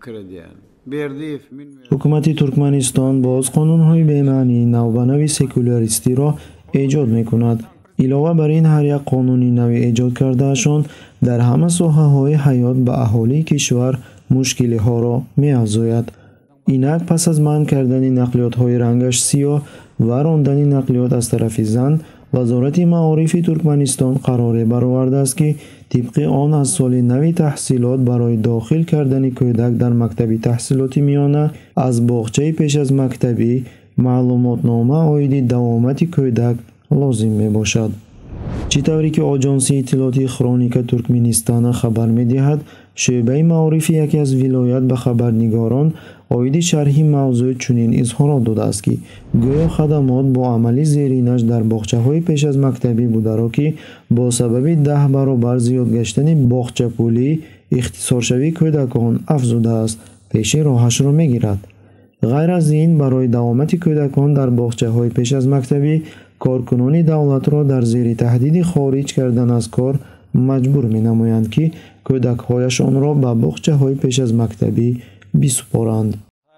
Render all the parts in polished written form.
ҳукумати Туркманистон боз қонунҳои бемаънии навбанави секуляристиро эҷод мекунад. илова бар ин, ҳар як қонуни нави эҷод кардаашон дар ҳама соҳаҳои ҳаёт ба аҳолии кишвар мушкилиҳоро меафзояд. инак пас аз манъ кардани нақлиётҳои рангаш сиёҳ ва рондани нақлиёт аз тарафи зан, вазорати маорифи Туркманистон қароре баровардааст ки тибқи он аз соли нави таҳсилот барои дохил кардани кӯдак дар мактаби таҳсилоти миёна аз боғчаи пеш аз мактабӣ маълумотнома оиди давомати кӯдак лозим мебошад. чӣ тавре ки оҷонси иттилоъоти хроника Туркменистана хабар медиҳад, шӯъбаи маорифи яке аз вилоят ба хабарнигорон оиди шарҳи мавзӯъ чунин изҳорот додааст ки гӯё хадамот бо амали зеринаш дар боғчаҳои пеш аз мактабӣ бударо ки бо сабаби 10 баробар зиёд гаштани боғчапулӣ ихтисоршавии кӯдакон афзудааст, пеши роҳашро мегирад. ғайр аз ин, барои давомати кӯдакон дар боғчаҳои пеш аз мактабӣ коркунони давлатро дар зери таҳдиди хориҷ кардан аз кор маҷбур менамоянд ки кӯдакҳояшонро ба боғчаҳои пеш аз мактабӣ бисупоранд.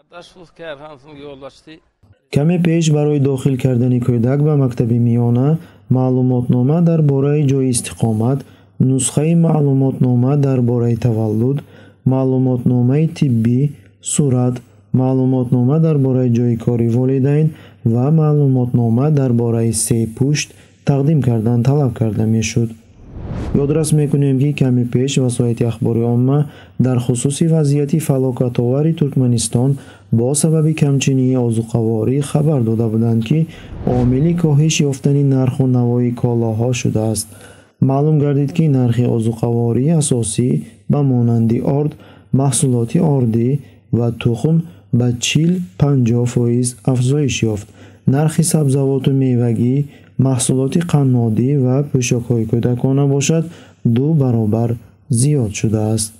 каме пеш барои дохил кардани кӯдак ба мактаби миёна маълумотнома дар бораи ҷои истиқомат, нусхаи маълумотнома дар бораи таваллуд, маълумотномаи тиббӣ, сурат, маълумотнома дар бораи ҷойи кори волидайн ва маълумотнома дар бораи сепушт тақдим кардан талаб карда мешуд. ёдрас мекунем ки каме пеш васоити ахбори омма дар хусуси вазъияти фалокатовари Туркманистон бо сабаби камчинии озуқаворӣ хабар дода буданд ки омили коҳиш ёфтани нарху навои колоҳо шудааст. маълум гардид ки нархи озуқавории асосӣ ба монанди орд, маҳсулоти ордӣ ва тухм ба 40-50% афзоиш ёфт. нархи сабзавоту мевагӣ, маҳсулоти қаннодӣ ва пӯшокҳои кӯдакона бошад 2 баробар зиёд шудааст.